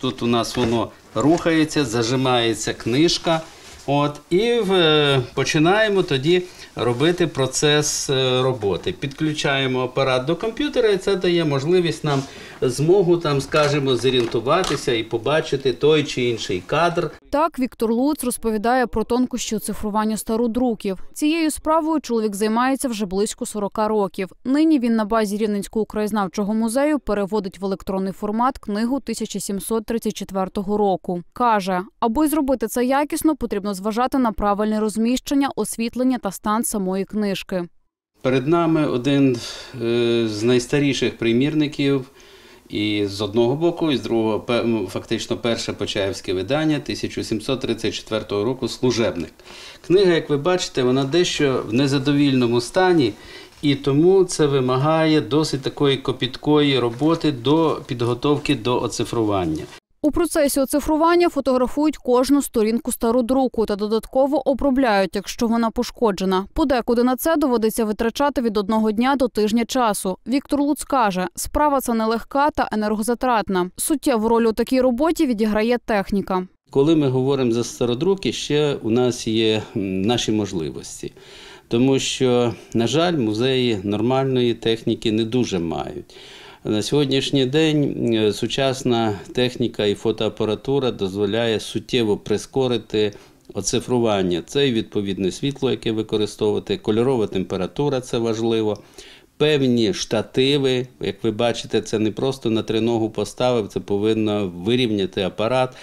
Тут у нас воно рухається, зажимається книжка. І починаємо тоді робити процес роботи. Підключаємо апарат до комп'ютера, і це дає можливість нам змогу, скажімо, зорієнтуватися і побачити той чи інший кадр. Так, Віктор Луц розповідає про тонкощі оцифрування стародруків. Цією справою чоловік займається вже близько 40 років. Нині він на базі Рівненського краєзнавчого музею переводить в електронний формат книгу 1734 року. Каже, аби зробити це якісно, потрібно зважати на правильне розміщення, освітлення та стан самої книжки. Перед нами один з найстаріших примірників. І з одного боку, і з другого, фактично перше почаївське видання 1734 року «Служебник». Книга, як ви бачите, вона дещо в незадовільному стані, і тому це вимагає досить такої копіткої роботи до підготовки до оцифрування. У процесі оцифрування фотографують кожну сторінку стародруку та додатково обробляють, якщо вона пошкоджена. Подекуди на це доводиться витрачати від 1 дня до тижня часу. Віктор Луц каже, справа ця нелегка та енергозатратна. Суттєву роль у такій роботі відіграє техніка. Коли ми говоримо за стародруки, ще у нас є наші можливості. Тому що, на жаль, музеї нормальної техніки не дуже мають. На сьогоднішній день сучасна техніка і фотоапаратура дозволяє суттєво прискорити оцифрування. Це і відповідне світло, яке використовувати, кольорова температура – це важливо. Певні штативи, як ви бачите, це не просто на триногу поставив, це повинно вирівняти апарат.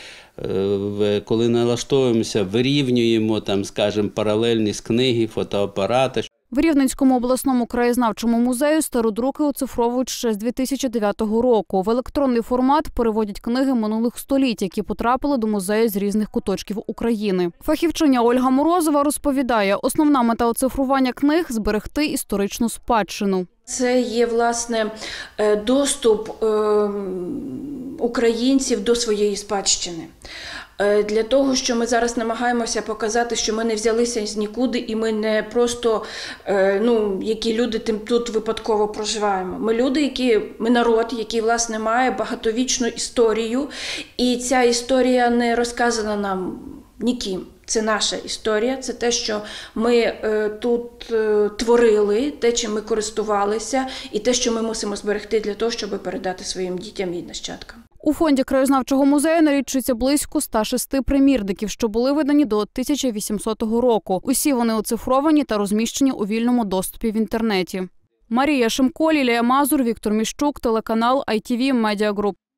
Коли налаштовуємося, вирівнюємо, скажімо, паралельність книги, фотоапарата. В Рівненському обласному краєзнавчому музею стародруки оцифровують ще з 2009 року. В електронний формат переводять книги минулих століть, які потрапили до музею з різних куточків України. Фахівчиня Ольга Морозова розповідає, основна мета оцифрування книг – зберегти історичну спадщину. Це є, власне, доступ українців до своєї спадщини. Для того, що ми зараз намагаємося показати, що ми не взялися з нікуди і ми не просто, які люди тут випадково проживаємо. Ми люди, ми народ, який, власне, має багатовічну історію, і ця історія не розказана нам ніким. Це наша історія, це те, що ми тут творили, те, чим ми користувалися, і те, що ми мусимо зберегти для того, щоб передати своїм дітям і нащадкам. У фонді краєзнавчого музею налічується близько 106 примірників, що були видані до 1800 року. Усі вони оцифровані та розміщені у вільному доступі в інтернеті. Марія Шимко, Лілія Мазур, Віктор Міщук, телеканал ITV Media Group.